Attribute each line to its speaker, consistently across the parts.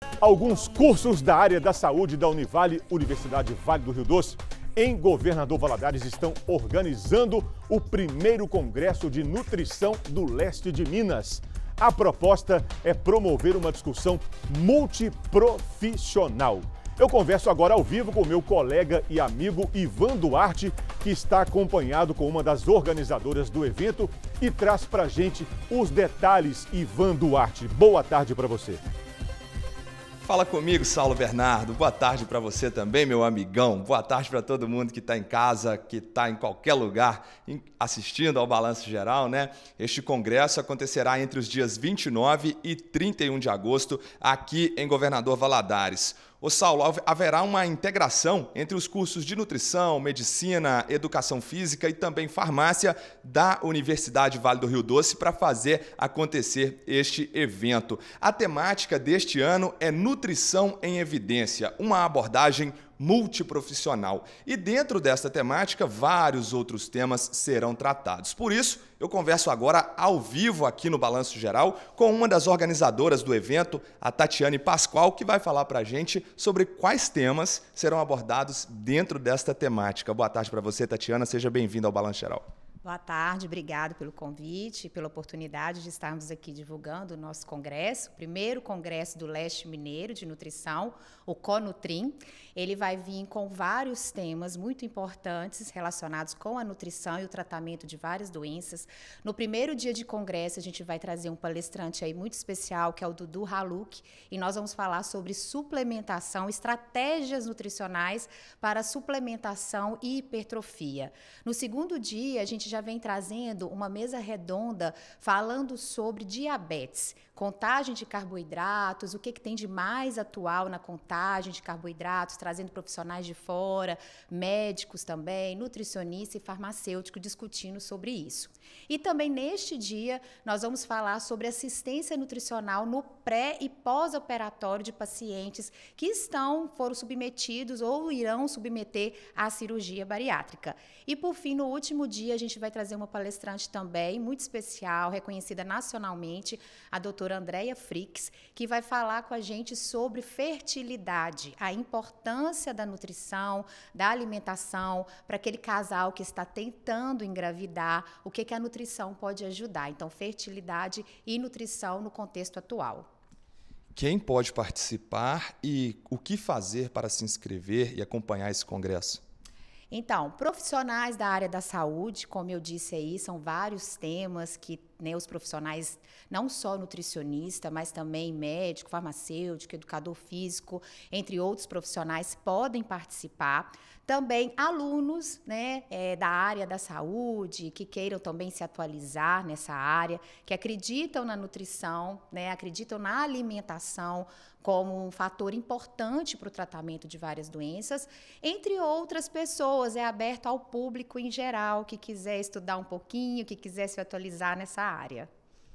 Speaker 1: Alguns cursos da área da saúde da Univale, Universidade Vale do Rio Doce, em Governador Valadares, estão organizando o primeiro Congresso de Nutrição do Leste de Minas. A proposta é promover uma discussão multiprofissional. Eu converso agora ao vivo com meu colega e amigo Ivan Duarte, que está acompanhado com uma das organizadoras do evento e traz pra gente os detalhes. Ivan Duarte, boa tarde para você.
Speaker 2: Fala comigo, Saulo Bernardo. Boa tarde para você também, meu amigão. Boa tarde para todo mundo que está em casa, que está em qualquer lugar assistindo ao Balanço Geral, né? Este congresso acontecerá entre os dias 29 e 31 de agosto, aqui em Governador Valadares. Ô Saulo, haverá uma integração entre os cursos de nutrição, medicina, educação física e também farmácia da Universidade Vale do Rio Doce para fazer acontecer este evento. A temática deste ano é Nutrição em Evidência, uma abordagem multiprofissional. E dentro desta temática, vários outros temas serão tratados. Por isso, eu converso agora ao vivo aqui no Balanço Geral com uma das organizadoras do evento, a Tatiane Pascoal, que vai falar para a gente sobre quais temas serão abordados dentro desta temática. Boa tarde para você, Tatiana. Seja bem-vinda ao Balanço Geral.
Speaker 3: Boa tarde, obrigado pelo convite, pela oportunidade de estarmos aqui divulgando o nosso congresso, o primeiro congresso do Leste Mineiro de Nutrição, o CONUTRIM. Ele vai vir com vários temas muito importantes relacionados com a nutrição e o tratamento de várias doenças. No primeiro dia de congresso, a gente vai trazer um palestrante aí muito especial, que é o Dudu Haluk, e nós vamos falar sobre suplementação, estratégias nutricionais para suplementação e hipertrofia. No segundo dia, a gente já vem trazendo uma mesa redonda falando sobre diabetes, contagem de carboidratos, o que tem de mais atual na contagem de carboidratos, trazendo profissionais de fora, médicos também, nutricionista e farmacêutico discutindo sobre isso. E também neste dia nós vamos falar sobre assistência nutricional no pré e pós-operatório de pacientes que foram submetidos ou irão submeter à cirurgia bariátrica. E por fim, no último dia, a gente vai trazer uma palestrante também muito especial, reconhecida nacionalmente, a doutora Andréia Frix, que vai falar com a gente sobre fertilidade, a importância da nutrição, da alimentação para aquele casal que está tentando engravidar, o que a nutrição pode ajudar. Então, fertilidade e nutrição no contexto atual.
Speaker 2: Quem pode participar e o que fazer para se inscrever e acompanhar esse congresso?
Speaker 3: Então, profissionais da área da saúde, como eu disse aí, são vários temas que os profissionais, não só nutricionista, mas também médico, farmacêutico, educador físico, entre outros profissionais, podem participar. Também alunos da área da saúde, que queiram também se atualizar nessa área, que acreditam na nutrição, acreditam na alimentação como um fator importante para o tratamento de várias doenças, entre outras pessoas. É aberto ao público em geral, que quiser estudar um pouquinho, que quiser se atualizar nessa área.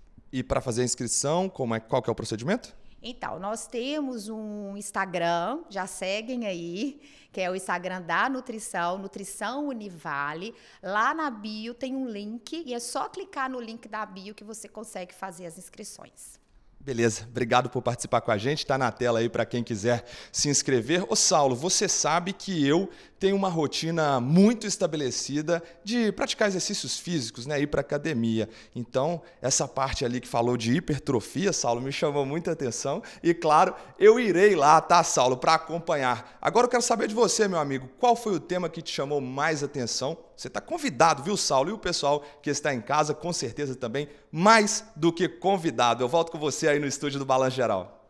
Speaker 2: E para fazer a inscrição, qual que é o procedimento?
Speaker 3: Então, nós temos um Instagram, já seguem aí, que é o Instagram da Nutrição, Nutrição Univale. Lá na bio tem um link e é só clicar no link da bio que você consegue fazer as inscrições.
Speaker 2: Beleza, obrigado por participar com a gente, tá na tela aí para quem quiser se inscrever. Ô Saulo, você sabe que eu tenho uma rotina muito estabelecida de praticar exercícios físicos, ir para academia. Então, essa parte ali que falou de hipertrofia, Saulo, me chamou muita atenção e, claro, eu irei lá, tá, Saulo, para acompanhar. Agora eu quero saber de você, meu amigo, qual foi o tema que te chamou mais atenção? Você está convidado, viu, Saulo? E o pessoal que está em casa, com certeza também, mais do que convidado. Eu volto com você aí no estúdio do Balanço Geral.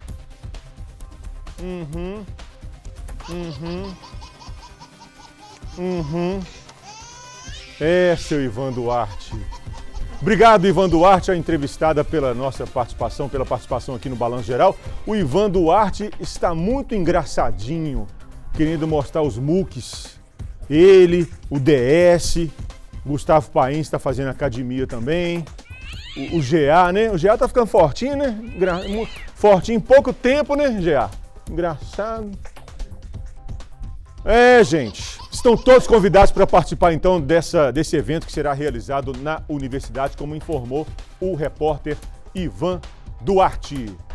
Speaker 1: Seu Ivan Duarte. Obrigado, Ivan Duarte, a entrevistada pela nossa participação, pela participação aqui no Balanço Geral. O Ivan Duarte está muito engraçadinho, querendo mostrar os muques. Ele, o DS, Gustavo Paim está fazendo academia também. O GA, né? O GA tá ficando fortinho, né? Fortinho em pouco tempo, né, GA? Engraçado. Gente, estão todos convidados para participar então desse evento que será realizado na universidade, como informou o repórter Ivan Duarte.